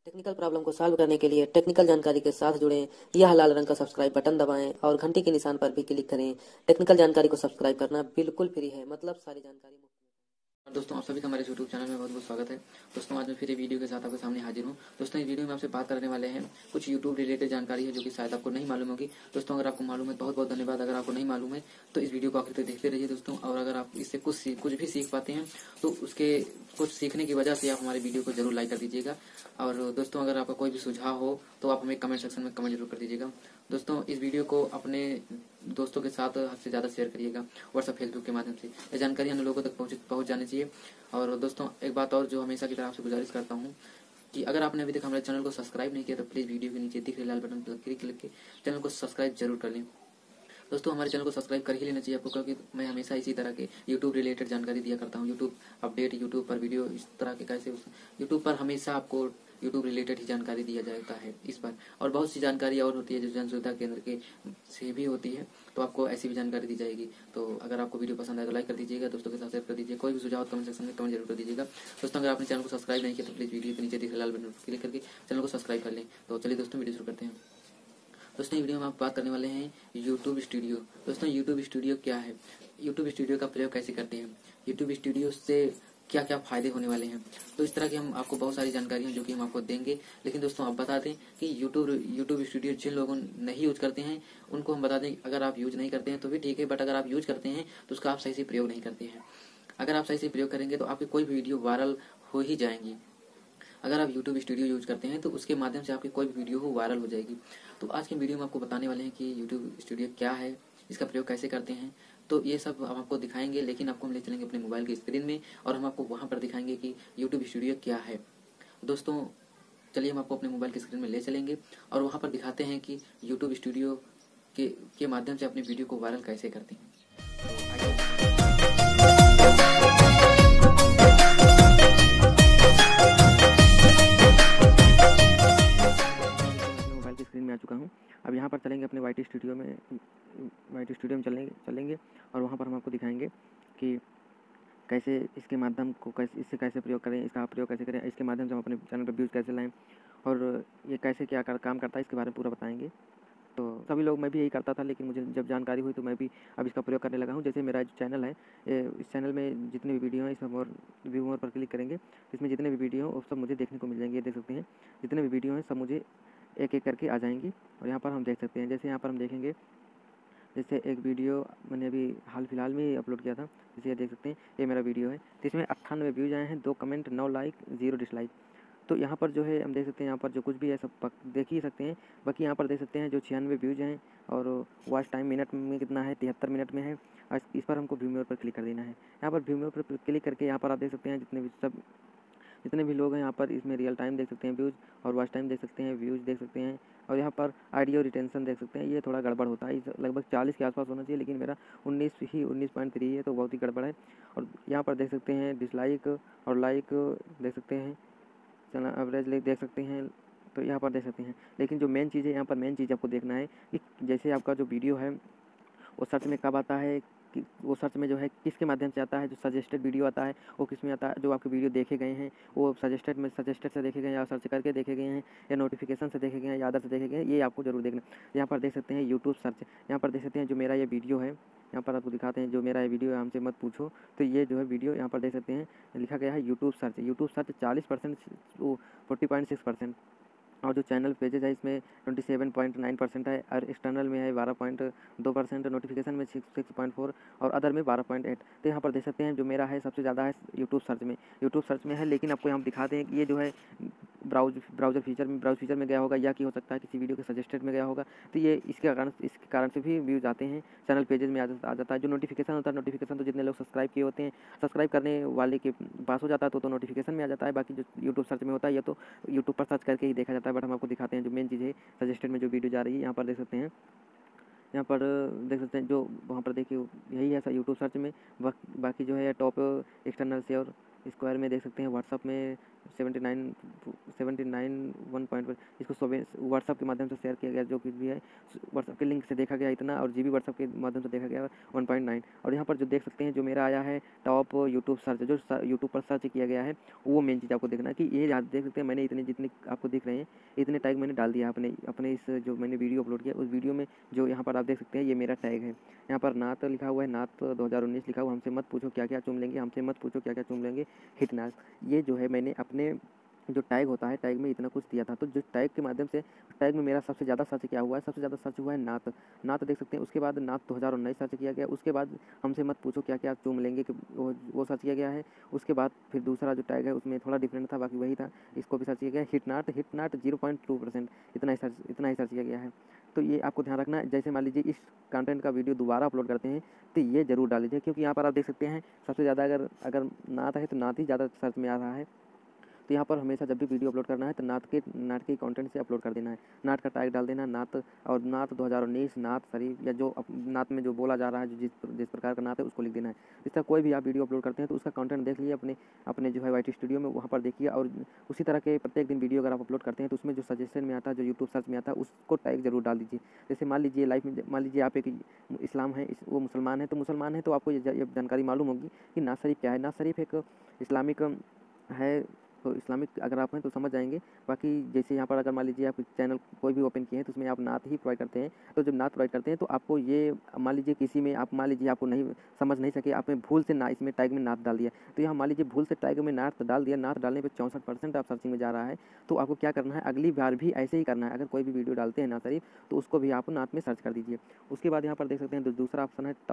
Technical problem को solve करने के लिए टेक्निकल जानकारी के साथ जुड़ें। यह लाल रंग का सब्सक्राइब बटन दबाएं और घंटी के निशान पर भी क्लिक करें। टेक्निकल जानकारी को सब्सक्राइब करना बिल्कुल फ्री है, मतलब सारी जानकारी मुफ्त में। दोस्तों, आप सभी का हमारे यूट्यूब चैनल में बहुत बहुत स्वागत है। दोस्तों, आज मैं फिर एक वीडियो के साथ आपके सामने हाजिर हूं। दोस्तों, इस वीडियो में आपसे बात करने वाले हैं कुछ यूट्यूब रिलेटेड जानकारी है जो कि शायद आपको नहीं मालूम होगी। दोस्तों, अगर आपको मालूम है बहुत बहुत धन्यवाद। अगर आपको नहीं मालूम है तो इस वीडियो को आखिर तक देखते रहिए दोस्तों। और अगर आप इससे कुछ भी सीख पाते हैं तो उसके कुछ सीखने की वजह से आप हमारे वीडियो को जरूर लाइक कर दीजिएगा। और दोस्तों, अगर आपका कोई भी सुझाव हो तो आप हमें कमेंट सेक्शन में कमेंट जरूर कर दीजिएगा। दोस्तों, इस वीडियो को अपने दोस्तों के साथ हद से ज़्यादा शेयर करिएगा व्हाट्सएप फेसबुक के माध्यम से। ये जानकारी अन्य लोगों तक पहुँच जानी चाहिए। और दोस्तों, एक बात और जो हमेशा की तरह आपसे गुजारिश करता हूँ कि अगर आपने अभी तक हमारे चैनल को सब्सक्राइब नहीं किया तो प्लीज़ वीडियो के नीचे दिख रहे लाल बटन पर क्लिक करके चैनल को सब्सक्राइब जरूर कर लें। दोस्तों, हमारे चैनल को सब्सक्राइब कर ही लेना चाहिए आपको, क्योंकि मैं हमेशा इसी तरह के यूट्यूब रिलेटेड जानकारी दिया करता हूँ। यूट्यूब अपडेट, यूट्यूब पर वीडियो, इस तरह के कैसे यूट्यूब पर हमेशा आपको यूट्यूब रिलेटेड ही जानकारी दिया जाता है इस पर। और बहुत सी जानकारी और होती है जो जन सुविधा केंद्र के से भी होती है, तो आपको ऐसी भी जानकारी दी जाएगी। तो अगर आपको वीडियो पसंद आए तो लाइक कर दीजिएगा, दोस्तों के साथ शेयर कर दीजिए। कोई भी सुझाव कमेंट सेक्शन में कमेंट जरूर कर दीजिएगा। दोस्तों, अगर आपने चैनल को सब्सक्राइब नहीं किया तो प्लीज़ वीडियो के नीचे दिख रहे लाल बटन पर क्लिक करके चैनल को सब्सक्राइब कर लें। तो चलिए दोस्तों, वीडियो शुरू करते हैं। दोस्तों, वीडियो में आप बात करने वाले हैं यूट्यूब स्टूडियो। दोस्तों, यूट्यूब स्टूडियो क्या है, यूट्यूब स्टूडियो का प्रयोग कैसे करते हैं, यूट्यूब स्टूडियो से क्या क्या फायदे होने वाले हैं, तो इस तरह की हम आपको बहुत सारी जानकारी हैं जो कि हम आपको देंगे। लेकिन दोस्तों, आप बता दें कि यूट्यूब स्टूडियो जिन लोगों नहीं यूज करते हैं उनको हम बता दें, अगर आप यूज नहीं करते हैं तो भी ठीक है, बट अगर आप यूज करते हैं तो उसका आप सही से प्रयोग नहीं करते हैं। अगर आप सही से प्रयोग करेंगे तो आपकी कोई भी वीडियो वायरल हो ही जाएंगी। अगर आप YouTube स्टूडियो यूज करते हैं तो उसके माध्यम से आपकी कोई भी वीडियो हो वायरल हो जाएगी। तो आज की वीडियो में आपको बताने वाले हैं कि YouTube स्टूडियो क्या है, इसका प्रयोग कैसे करते हैं। तो ये सब हम आपको दिखाएंगे, लेकिन आपको हम ले चलेंगे अपने मोबाइल की स्क्रीन में और हम आपको वहाँ पर दिखाएंगे कि YouTube स्टूडियो क्या है। दोस्तों, चलिए हम आपको अपने मोबाइल की स्क्रीन में ले चलेंगे और वहाँ पर दिखाते हैं कि YouTube स्टूडियो के माध्यम से अपनी वीडियो को वायरल कैसे करते हैं। मोबाइल की स्क्रीन में आ चुका हूँ। अब यहाँ पर चलेंगे अपने वाईटी स्टूडियो में चलेंगे और वहाँ पर हम आपको दिखाएंगे कि कैसे इसके माध्यम को इससे कैसे प्रयोग करें, इसका प्रयोग कैसे करें, इसके माध्यम से हम अपने चैनल पर व्यूज़ कैसे लाएं और ये कैसे क्या काम करता है इसके बारे में पूरा बताएंगे। तो सभी लोग, मैं भी यही करता था, लेकिन मुझे जब जानकारी हुई तो मैं भी अब इसका प्रयोग करने लगा हूँ। जैसे मेरा जो चैनल है, इस चैनल में जितने भी वीडियो हैं इस पर व्यू मोर पर क्लिक करेंगे, इसमें जितने भी वीडियो हैं वो सब मुझे देखने को मिल जाएंगे। ये देख सकते हैं जितने भी वीडियो हैं सब मुझे एक एक करके आ जाएंगी और यहाँ पर हम देख सकते हैं। जैसे यहाँ पर हम देखेंगे, जैसे एक वीडियो मैंने अभी हाल फिलहाल में ही अपलोड किया था, जैसे ये देख सकते हैं, ये मेरा वीडियो है। तो इसमें 98 व्यूज़ आए हैं, 2 कमेंट, 9 लाइक, 0 डिसलाइक। तो यहाँ पर जो है हम देख सकते हैं, यहाँ पर जो कुछ भी है सब देख ही सकते हैं। बाकी यहाँ पर देख सकते हैं जो 96 व्यूज़ हैं और वॉच टाइम मिनट में कितना है, 73 मिनट में है। और इस पर हमको व्यू मोर पर क्लिक कर देना है। यहाँ पर व्यू मोर पर क्लिक करके यहाँ पर आप देख सकते हैं जितने भी लोग हैं यहाँ पर इसमें रियल टाइम देख सकते हैं व्यूज़, और वॉच टाइम देख सकते हैं, व्यूज़ देख सकते हैं, और यहाँ पर ऑडियो रिटेंशन देख सकते हैं। ये थोड़ा गड़बड़ होता है, लगभग 40 के आसपास होना चाहिए, लेकिन मेरा 19.3 है, तो बहुत ही गड़बड़ है। और यहाँ पर देख सकते हैं डिसलाइक और लाइक देख सकते हैं, चैनल एवरेज देख सकते हैं। तो यहाँ पर देख सकते हैं, लेकिन जो मेन चीज़ है, यहाँ पर मेन चीज़ आपको देखना है कि जैसे आपका जो वीडियो है वो सर्च में कब आता है, कि वो सर्च में जो है किसके माध्यम से आता है। जो सजेस्टेड वीडियो आता है वो किस में आता है, जो आपके वीडियो देखे गए हैं वो सजेस्टेड से देखे गए हैं, या सर्च करके देखे गए हैं, या नोटिफिकेशन से देखे गए हैं, या अदर से देखे गए हैं, ये आपको जरूर देखना। यहाँ पर देख सकते हैं यूट्यूब सर्च, यहाँ पर देख सकते हैं जो मेरा ये वीडियो है, यहाँ पर आपको दिखाते हैं जो मेरा ये वीडियो है, हमसे मत पूछो। तो ये जो है वीडियो यहाँ पर देख सकते हैं लिखा गया है यूट्यूब सर्च 40%, 40.6%। और जो चैनल पेजेज है इसमें 27.9% है, और एक्सटर्नल में है 12.2%, नोटिफिकेशन में 6.4 और अदर में 12.8। तो यहाँ पर देख सकते हैं जो मेरा है सबसे ज़्यादा है यूट्यूब सर्च में है। लेकिन आपको यहाँ दिखाते हैं कि ये जो है ब्राउज़ फीचर में गया होगा, या कि हो सकता है किसी वीडियो के सजेस्टेड में गया होगा। तो ये इसके कारण से भी व्यूज़ आते हैं, चैनल पेजेज में आ जाता है। जो नोटिफिकेशन होता है, नोटिफिकेशन तो जितने लोग सब्सक्राइब किए होते हैं, सब्सक्राइब करने वाले के पास हो जाता है तो नोटिफिकेशन में आ जाता है। बाकी जो यूट्यूब सर्च में होता है ये तो यूट्यूब पर सर्च करके ही देखा जाता है। बट हम आपको दिखाते हैं जो मेन चीज़ है, सजेस्टेड में जो वीडियो जा रही है। यहाँ पर देख सकते हैं, यहाँ पर देख सकते हैं जो वहाँ पर देखिए यही है यूट्यूब सर्च में। बाकी जो है टॉप एक्सटर्नल से और स्क्वायर में देख सकते हैं, व्हाट्सअप में 1.1 इसको व्हाट्सअप के माध्यम से शेयर किया गया, जो कुछ भी है व्हाट्सअप के लिंक से देखा गया इतना, और जीबी व्हाट्सअप के माध्यम से देखा गया 1.9। और यहाँ पर जो देख सकते हैं जो मेरा आया है टॉप यूट्यूब सर्च, जो यूट्यूब पर सर्च किया गया है वो मेन चीज़ आपको देखना है कि ये देख सकते हैं मैंने इतने जितने आपको दिख रहे हैं इतने टैग मैंने डाल दिया अपने इस जो मैंने वीडियो अपलोड किया उस वीडियो में। जो यहाँ पर आप देख सकते हैं ये मेरा टैग है, यहाँ पर नात लिखा हुआ है, नात 2019 लिखा हुआ। हमसे मत पूछो क्या क्या चुन लेंगे, हमसे मत पूछो क्या क्या चुन लेंगे, हिटनाथ। ये जो है मैंने अपने जो टैग होता है टैग में इतना कुछ दिया था, तो जो टैग के माध्यम से टैग में मेरा सबसे ज़्यादा सर्च क्या हुआ है, सबसे ज़्यादा सर्च हुआ है नात। नात देख सकते हैं, उसके बाद नात 2019 सर्च किया गया, उसके बाद हमसे मत पूछो क्या क्या चूम लेंगे कि वो सर्च किया गया है। उसके बाद फिर दूसरा जो टैग है उसमें थोड़ा डिफरेंट था, बाकी वही था, इसको भी सर्च किया गया। हिटनाट 0.2% इतना ही सर्च किया गया है। तो ये आपको ध्यान रखना है, जैसे मान लीजिए इस कंटेंट का वीडियो दोबारा अपलोड करते हैं तो ये ज़रूर डाल लीजिए, क्योंकि यहाँ पर आप देख सकते हैं सबसे ज़्यादा अगर नात है तो नात ही ज़्यादा सर्च में आ रहा है। तो यहाँ पर हमेशा जब भी वीडियो अपलोड करना है तो नात के कंटेंट से अपलोड कर देना है, नात का टैग डाल देना, नात और नात 2019 नात शरीफ, या जो नात में जो बोला जा रहा है, जो जिस प्रकार का नात है उसको लिख देना है। इस तरह कोई भी आप वीडियो अपलोड करते हैं तो उसका कंटेंट देख लीजिए अपने जो है YT स्टूडियो में, वहाँ पर देखिए। और उसी तरह के प्रत्येक दिन वीडियो अगर आप अपलोड करते हैं तो उसमें जो सजेशन में आता है, जो यूट्यूब सर्च में आता है, उसको टैग जरूर डाल दीजिए। जैसे मान लीजिए लाइफ में मान लीजिए आप एक इस्लाम है, वो मुसलमान है तो आपको ये जानकारी मालूम होगी कि नात शरीफ क्या है। नात शरीफ एक इस्लामिक है, तो इस्लामिक अगर आप हैं तो समझ जाएंगे। बाकी जैसे यहाँ पर अगर मान लीजिए आप चैनल कोई भी ओपन किए हैं तो उसमें आप नात ही प्रोवाइड करते हैं, तो जब नात प्रोवाइड करते हैं तो आपको ये मान लीजिए किसी में आप मान लीजिए आपको नहीं समझ नहीं सके, आपने भूल से ना इसमें टैग में नात डाल दिया, तो यहाँ मान लीजिए भूल से टैग में नात डाल दिया, नात डालने पर 64% आप सर्चिंग में जा रहा है। तो आपको क्या करना है, अगली बार भी ऐसे ही करना है। अगर कोई भी वीडियो डालते हैं नात शरीफ तो उसको भी आप नात में सर्च कर दीजिए। उसके बाद यहाँ पर देख सकते हैं दूसरा ऑप्शन है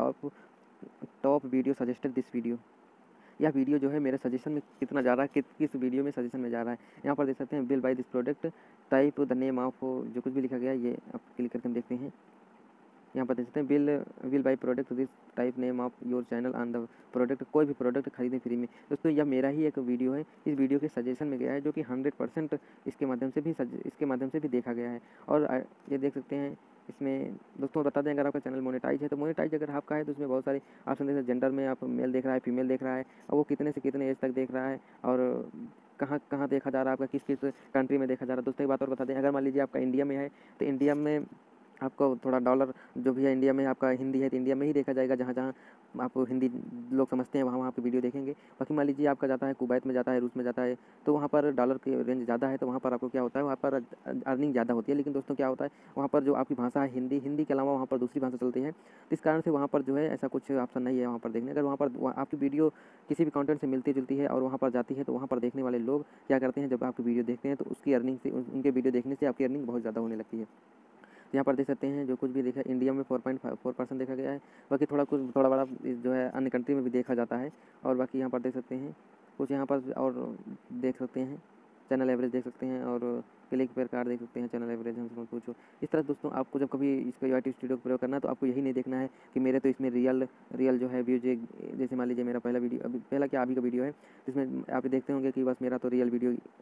top video suggested this video. यह वीडियो जो है मेरे सजेशन में कितना जा रहा है, किस वीडियो में सजेशन में जा रहा है। यहाँ पर देख सकते हैं bill buy this product, type the name of, जो कुछ भी लिखा गया है ये आप क्लिक करके हम देखते हैं। यहाँ पर देख सकते हैं bill buy product this type name of your channel on the product. कोई भी प्रोडक्ट खरीदें फ्री में। दोस्तों यह मेरा ही एक वीडियो है, इस वीडियो के सजेशन में गया है, जो कि 100% इसके माध्यम से भी देखा गया है। और ये देख सकते हैं इसमें दोस्तों बता दें, अगर आपका चैनल मोनेटाइज है तो मोनेटाइज अगर आपका है तो उसमें बहुत सारे ऑप्शन जैसे जेंडर में आप मेल देख रहा है, फीमेल देख रहा है, और वो कितने से कितने एज तक देख रहा है, और कहाँ कहाँ देखा जा रहा है, आपका किस कंट्री में देखा जा रहा है। दोस्तों एक बात और बता दें, अगर मान लीजिए आपका इंडिया में है तो इंडिया में आपको थोड़ा डॉलर जो भी है, इंडिया में आपका हिंदी है तो इंडिया में ही देखा जाएगा, जहाँ जहाँ आप हिंदी लोग समझते हैं वहाँ पे वीडियो देखेंगे। बाकी मान लीजिए आपका जाता है कुवैत में जाता है, रूस में जाता है, तो वहाँ पर डॉलर की रेंज ज़्यादा है, तो वहाँ पर आपको क्या होता है, वहाँ पर अर्निंग ज़्यादा होती है। लेकिन दोस्तों क्या होता है, वहाँ पर जो आपकी भाषा है हिंदी के अलावा वहाँ पर दूसरी भाषा चलती है, इस कारण से वहाँ पर जो है ऐसा कुछ ऑप्शन नहीं है वहाँ पर देखने। अगर वहाँ पर आपकी वीडियो किसी भी कंटेंट से मिलती जुलती है और वहाँ पर जाती है, तो वहाँ पर देखने वाले लोग क्या करते हैं, जब आपकी वीडियो देखते हैं तो उसकी अर्निंग से, उनके वीडियो देखने से आपकी अर्निंग बहुत ज़्यादा होने लगती है। यहाँ पर देख सकते हैं जो कुछ भी देखा इंडिया में 4.4% देखा गया है। बाकी थोड़ा बड़ा जो है अन्य कंट्री में भी देखा जाता है। और बाकी यहाँ पर देख सकते हैं कुछ यहाँ पर और देख सकते हैं चैनल एवरेज देख सकते हैं, और क्लिक पर कार्ड देख सकते हैं, चैनल एवरेज हमसे पूछो। इस तरह दोस्तों आपको जब कभी इसका YT स्टूडियो का प्रयोग करना है तो आपको यही नहीं देखना है कि मेरे तो इसमें रियल जो है व्यूज, जैसे मान लीजिए मेरा पहला क्या अभी का वीडियो है, जिसमें आप देखते होंगे कि बस मेरा तो रियल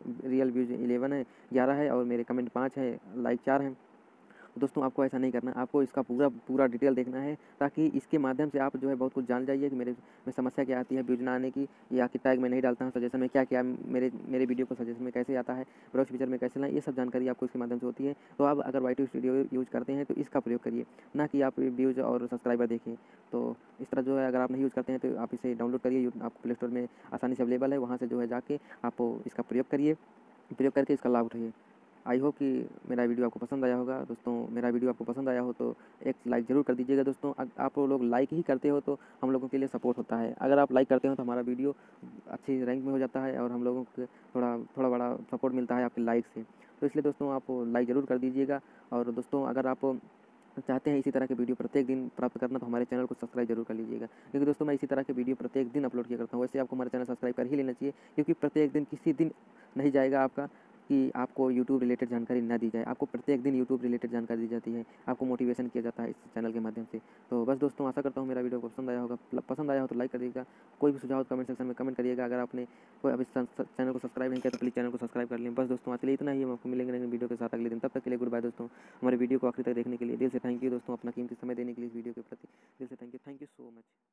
व्यूज 11 है और मेरे कमेंट 5 है, लाइक 4 हैं। दोस्तों आपको ऐसा नहीं करना, आपको इसका पूरा डिटेल देखना है, ताकि इसके माध्यम से आप जो है बहुत कुछ जान जाइए कि मेरे में समस्या क्या आती है व्यूज ना आने की, या कि टैग में नहीं डालता हूँ सजेशन में क्या क्या मेरे वीडियो को सजेशन में कैसे आता है, ब्राउज फीचर में कैसे लाएं, ये सब जानकारी आपको इसके माध्यम से होती है। तो आप अगर YT स्टूडियो यूज़ करते हैं तो इसका प्रयोग करिए, ना कि आप व्यूज़ और सब्सक्राइबर देखें। तो इस तरह जो है अगर आप नहीं यूज़ करते हैं तो आप इसे डाउनलोड करिए, आपको प्ले स्टोर में आसानी से अवेलेबल है, वहाँ से जो है जाके आप इसका प्रयोग करिए, प्रयोग करके इसका लाभ उठाइए। आई होप कि मेरा वीडियो आपको पसंद आया होगा। दोस्तों मेरा वीडियो आपको पसंद आया हो तो एक लाइक ज़रूर कर दीजिएगा। दोस्तों आप लोग लाइक ही करते हो तो हम लोगों के लिए सपोर्ट होता है। अगर आप लाइक करते हो तो हमारा वीडियो अच्छी रैंक में हो जाता है और हम लोगों को थोड़ा बड़ा सपोर्ट मिलता है आपके लाइक से। तो इसलिए दोस्तों आप लाइक ज़रूर कर दीजिएगा। और दोस्तों अगर आप चाहते हैं इसी तरह के वीडियो प्रत्येक दिन प्राप्त करना तो हमारे चैनल को सब्सक्राइब जरूर कर लीजिएगा, क्योंकि दोस्तों मैं इसी तरह के वीडियो प्रत्येक दिन अपलोड किया करता हूँ। वैसे आपको हमारा चैनल सब्सक्राइब कर ही लेना चाहिए, क्योंकि प्रत्येक दिन किसी दिन नहीं जाएगा आपका कि आपको यूट्यूब रिलेटेड जानकारी ना दी जाए। आपको प्रत्येक दिन यूट्यूब रिलेटेड जानकारी दी जाती है, आपको मोटिवेशन किया जाता है इस चैनल के माध्यम से। तो बस दोस्तों आशा करता हूँ मेरा वीडियो को पसंद आया होगा। पसंद आया हो तो लाइक करिएगा, कोई भी सुझाव कमेंट सेक्शन में कमेंट करिएगा। अगर आपने कोई अभी चैनल को सब्सक्राइब नहीं किया तो प्लीज़ चैनल को सब्सक्राइब कर लें। बस दोस्तों आज के लिए इतना ही, हम आपको मिलेंगे नए वीडियो के साथ अगले दिन। तब तक के लिए गुड बाय दोस्तों। हमारे वीडियो को आखिर तक देखने के लिए दिल से थैंक यू दोस्तों, अपना कीमती समय देने के लिए इस वीडियो के प्रति दिल से थैंक यू सो मच।